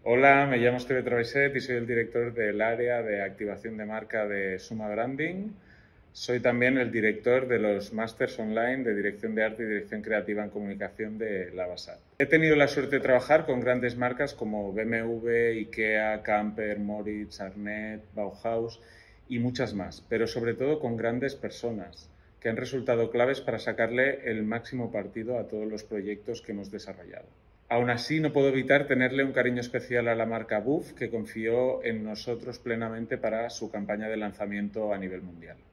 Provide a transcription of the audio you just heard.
Hola, me llamo Esteve Travesset y soy el director del área de activación de marca de Suma Branding. Soy también el director de los másters online de Dirección de Arte y Dirección Creativa en Comunicación de Lavasat. He tenido la suerte de trabajar con grandes marcas como BMW, IKEA, Camper, Moritz, Arnett, Bauhaus y muchas más, pero sobre todo con grandes personas que han resultado claves para sacarle el máximo partido a todos los proyectos que hemos desarrollado. Aún así, no puedo evitar tenerle un cariño especial a la marca Buff, que confió en nosotros plenamente para su campaña de lanzamiento a nivel mundial.